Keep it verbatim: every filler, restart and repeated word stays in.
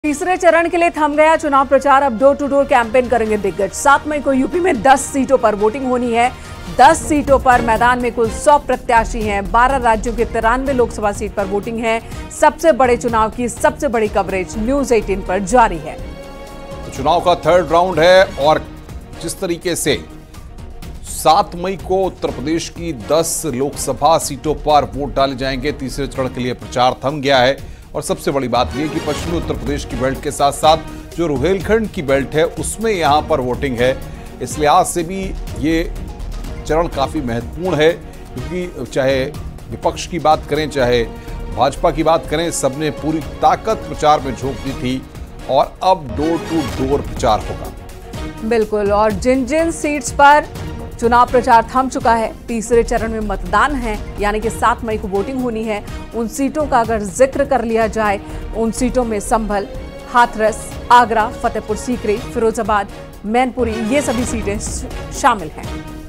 तीसरे चरण के लिए थम गया चुनाव प्रचार। अब डोर टू डोर कैंपेन करेंगे दिग्गज। सात मई को यूपी में दस सीटों पर वोटिंग होनी है। दस सीटों पर मैदान में कुल सौ प्रत्याशी हैं। बारह राज्यों के तिरानवे लोकसभा सीट पर वोटिंग है। सबसे बड़े चुनाव की सबसे बड़ी कवरेज न्यूज अठारह पर जारी है। चुनाव का थर्ड राउंड है और जिस तरीके से सात मई को उत्तर प्रदेश की दस लोकसभा सीटों पर वोट डाले जाएंगे। तीसरे चरण के लिए प्रचार थम गया है और सबसे बड़ी बात यह कि पश्चिमी उत्तर प्रदेश की बेल्ट के साथ साथ जो रुहेलखंड की बेल्ट है उसमें यहां पर वोटिंग है। इस लिहाज से भी ये चरण काफी महत्वपूर्ण है, क्योंकि चाहे विपक्ष की बात करें चाहे भाजपा की बात करें, सबने पूरी ताकत प्रचार में झोंक दी थी और अब डोर टू डोर प्रचार होगा। बिल्कुल, और जिन जिन सीट्स पर चुनाव प्रचार थम चुका है, तीसरे चरण में मतदान है, यानी कि सात मई को वोटिंग होनी है। उन सीटों का अगर जिक्र कर लिया जाए, उन सीटों में संभल, हाथरस, आगरा, फतेहपुर सीकरी, फिरोजाबाद, मैनपुरी, ये सभी सीटें शामिल हैं।